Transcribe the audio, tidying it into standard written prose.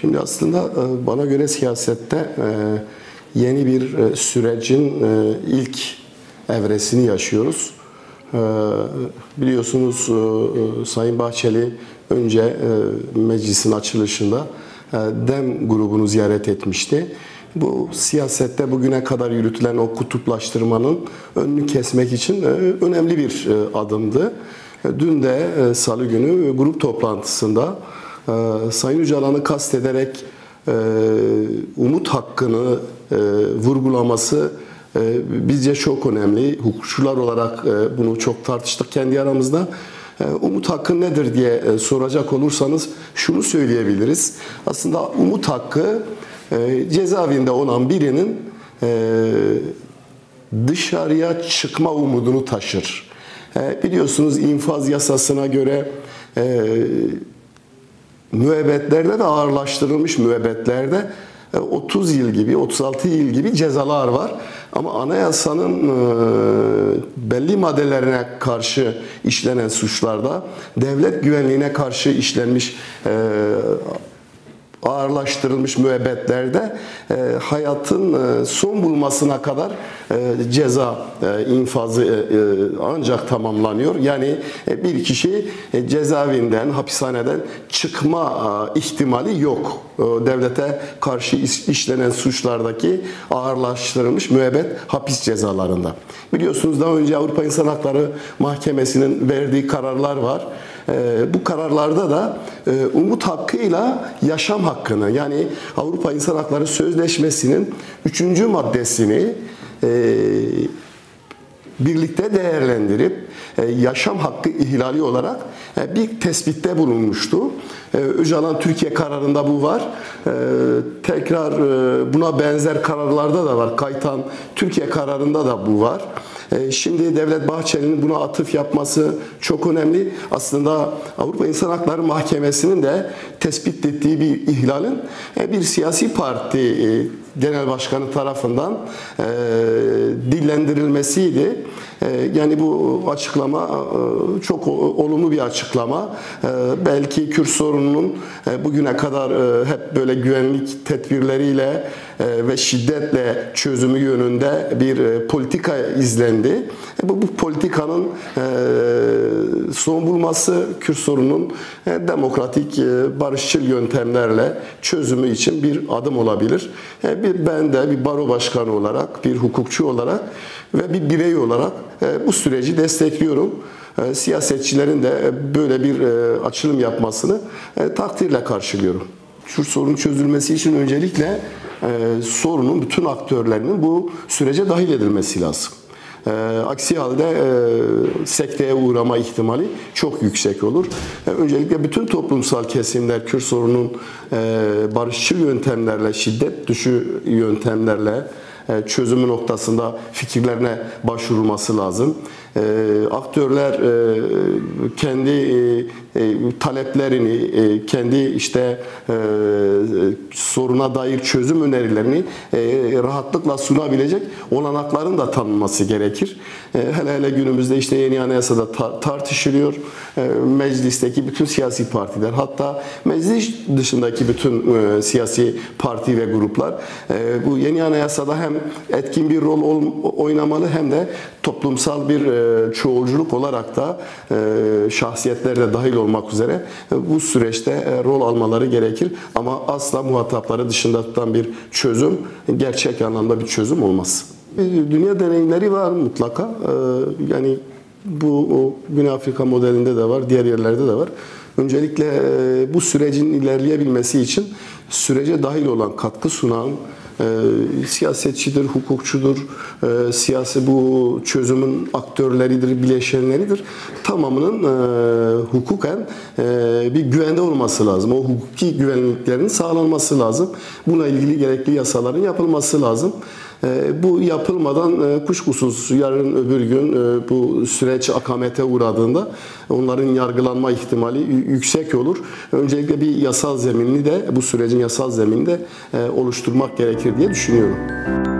Şimdi aslında bana göre siyasette yeni bir sürecin ilk evresini yaşıyoruz. Biliyorsunuz Sayın Bahçeli önce meclisin açılışında DEM grubunu ziyaret etmişti. Bu siyasette bugüne kadar yürütülen o kutuplaştırmanın önünü kesmek için önemli bir adımdı. Dün de Salı günü grup toplantısında Sayın Öcalan'ı kastederek umut hakkını vurgulaması bizce çok önemli. Hukukçular olarak bunu çok tartıştık kendi aramızda. Umut hakkı nedir diye soracak olursanız şunu söyleyebiliriz. Aslında umut hakkı cezaevinde olan birinin dışarıya çıkma umudunu taşır. Biliyorsunuz infaz yasasına göre müebbetlerde de ağırlaştırılmış müebbetlerde 30 yıl gibi, 36 yıl gibi cezalar var. Ama anayasanın belli maddelerine karşı işlenen suçlarda devlet güvenliğine karşı işlenmiş ağırlaştırılmış müebbetlerde hayatın son bulmasına kadar ceza infazı ancak tamamlanıyor. Yani bir kişi cezaevinden, hapishaneden çıkma ihtimali yok. Devlete karşı işlenen suçlardaki ağırlaştırılmış müebbet hapis cezalarında. Biliyorsunuz daha önce Avrupa İnsan Hakları Mahkemesi'nin verdiği kararlar var. Bu kararlarda da umut hakkıyla yaşam hakkını, yani Avrupa İnsan Hakları Sözleşmesi'nin 3. maddesini birlikte değerlendirip yaşam hakkı ihlali olarak bir tespitte bulunmuştu. Öcalan Türkiye kararında bu var. Tekrar buna benzer kararlarda da var. Kaytan Türkiye kararında da bu var. Şimdi Devlet Bahçeli'nin buna atıf yapması çok önemli. Aslında Avrupa İnsan Hakları Mahkemesi'nin de tespit ettiği bir ihlalin bir siyasi parti genel başkanı tarafından dillendirilmesiydi. Yani bu açıklama çok olumlu bir açıklama. Belki Kürt sorununun bugüne kadar hep böyle güvenlik tedbirleriyle ve şiddetle çözümü yönünde bir politika izlendi. Bu politikanın son bulması Kürt sorunun demokratik, barışçıl yöntemlerle çözümü için bir adım olabilir. Ben de bir baro başkanı olarak, bir hukukçu olarak ve bir birey olarak bu süreci destekliyorum. Siyasetçilerin de böyle bir açılım yapmasını takdirle karşılıyorum. Kürt sorunun çözülmesi için öncelikle sorunun bütün aktörlerinin bu sürece dahil edilmesi lazım. Aksi halde sekteye uğrama ihtimali çok yüksek olur. Öncelikle bütün toplumsal kesimler Kürt sorunun barışçıl yöntemlerle, şiddet dışı yöntemlerle çözümü noktasında fikirlerine başvurulması lazım. Aktörler kendi taleplerini, kendi soruna dair çözüm önerilerini rahatlıkla sunabilecek olanakların da tanınması gerekir. Hele günümüzde yeni anayasada tartışılıyor. Meclisteki bütün siyasi partiler, hatta meclis dışındaki bütün siyasi parti ve gruplar bu yeni anayasada hem etkin bir rol oynamalı hem de toplumsal bir çoğulculuk olarak da şahsiyetler de dahil olmak üzere bu süreçte rol almaları gerekir. Ama asla muhatapları dışında tutan bir çözüm, gerçek anlamda bir çözüm olmaz. Dünya deneyimleri var mutlaka. Yani bu Güney Afrika modelinde de var, diğer yerlerde de var. Öncelikle bu sürecin ilerleyebilmesi için sürece dahil olan, katkı sunan siyasetçidir, hukukçudur, siyasi bu çözümün aktörleridir, bileşenleridir. Tamamının hukuken bir güvende olması lazım. O hukuki güvenliklerin sağlanması lazım. Buna ilgili gerekli yasaların yapılması lazım. Bu yapılmadan kuşkusuz yarın öbür gün bu süreç akamete uğradığında onların yargılanma ihtimali yüksek olur. Öncelikle bir yasal zeminini de bu sürecin yasal zeminini de oluşturmak gerekir diye düşünüyorum.